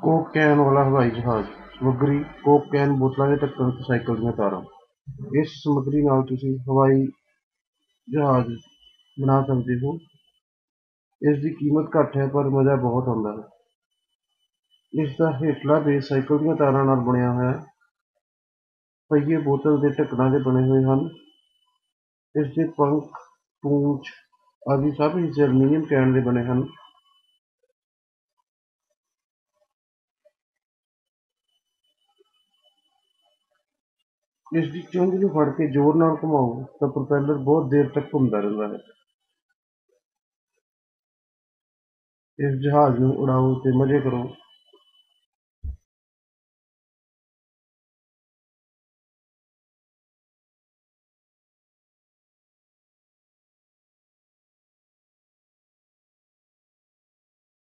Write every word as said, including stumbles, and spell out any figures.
Coke can ਵਾਲਾ ਹਵਾਈ ਜਹਾਜ਼। ਸਮੱਗਰੀ: ਕੋਕ ਕੈਨ, ਬੋਤਲਾਂ ਦੇ ਢੱਕਣ ਅਤੇ ਸਾਈਕਲ ਦੀਆਂ ਤਾਰਾਂ। ਇਸ ਸਮੱਗਰੀ ਨਾਲ ਤੁਸੀਂ ਹਵਾਈ ਜਹਾਜ਼ ਬਣਾ ਸਕਦੇ ਹੋ। ਇਸ ਦੀ ਕੀਮਤ ਘੱਟ ਹੈ ਪਰ ਮਜ਼ਾ ਬਹੁਤ ਆਉਂਦਾ ਹੈ। ਇਸ ਦਾ ਹੇਠਲਾ ਬੇਸ ਸਾਈਕਲ ਦੀਆਂ ਤਾਰਾਂ ਨਾਲ ਬਣਿਆ ਹੈ। ਪਹੀਏ ਬੋਤਲ ਦੇ ਢੱਕਣਾਂ ਦੇ ਬਣੇ ਹੋਏ ਹਨ। ਇਸ ਦੇ ਪੰਖ, ਪੂੰਛ ਆਦਿ ਸਭ ਹਿੱਸੇ ਐਲੂਮੀਨੀਅਮ ਕੈਨ ਦੇ ਬਣੇ ਹਨ। ਇਸ ਦੀ ਚੁੰਝ ਨੂੰ ਫੜ ਕੇ ਜ਼ੋਰ ਨਾਲ ਘੁਮਾਓ ਤਾਂ ਪ੍ਰੋਪੈਲਰ ਬਹੁਤ ਦੇਰ ਤੱਕ ਘੁੰਮਦਾ ਰਹਿੰਦਾ ਹੈ। ਇਸ ਜਹਾਜ਼ ਨੂੰ ਉਡਾਓ ਤੇ ਮਜ਼ੇ ਕਰੋ।